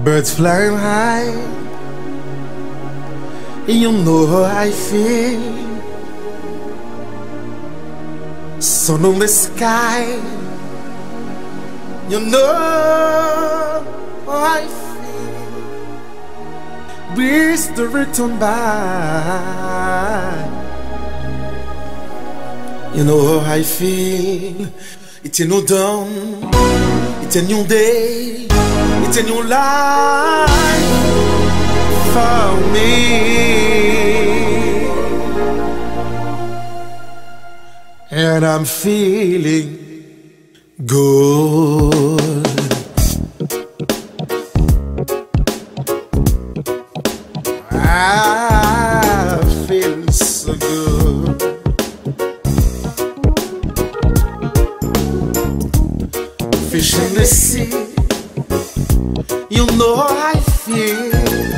Birds flying high, you know how I feel. Sun on the sky, you know how I feel. Breeze to return by, you know how I feel. It's a new dawn, it's a new day, it's a new life for me. And I'm feeling good. I feel so good. Fish in the sea, you know how I feel.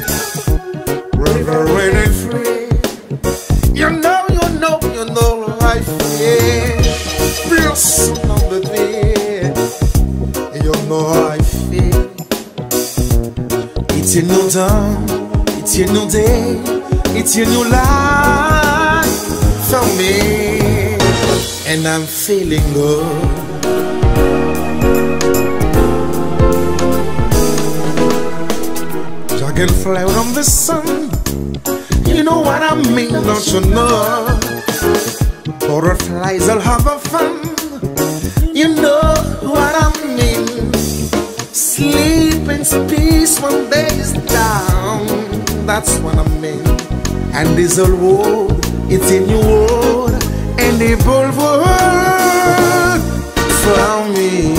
River running free, you know how I feel. Real soon on the bed, you know how I feel. It's a new dawn, it's a new day, it's a new life for me. And I'm feeling good. Dragonfly on the sun, you know what I mean, don't you know? Butterflies all have a fun, you know what I mean. Sleep in peace when day is down, that's what I mean. And this old world, it's a new world, and the old world for me.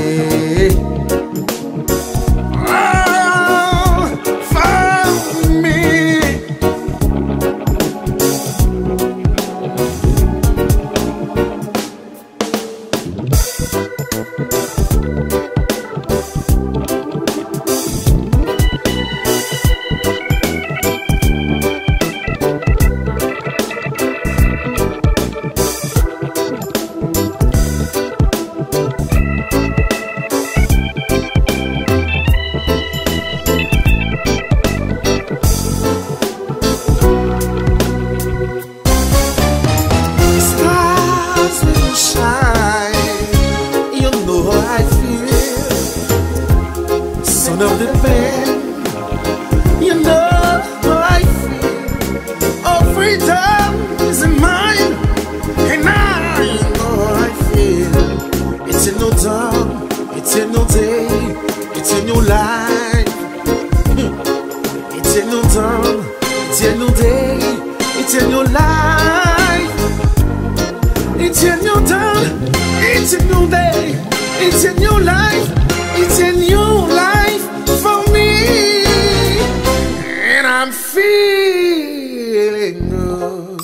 Son of the band, you know how I feel. Oh, freedom is in mine, and I know how I feel. It's a new dawn, it's a new day, it's a new life. It's a new dawn, it's a new day, it's a new life. It's a new dawn, it's a new day, it's a new life, it's a new life for me. And I'm feeling good.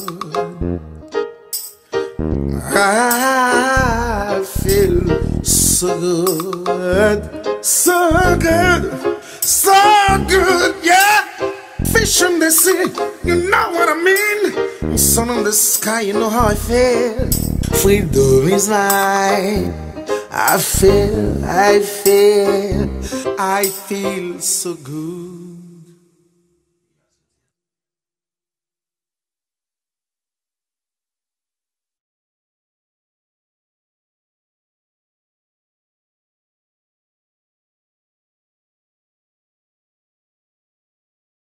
I feel so good, so good, so good, yeah. Fish in the sea, you know what I mean. Sun in the sky, you know how I feel. Freedom is mine. I feel so good.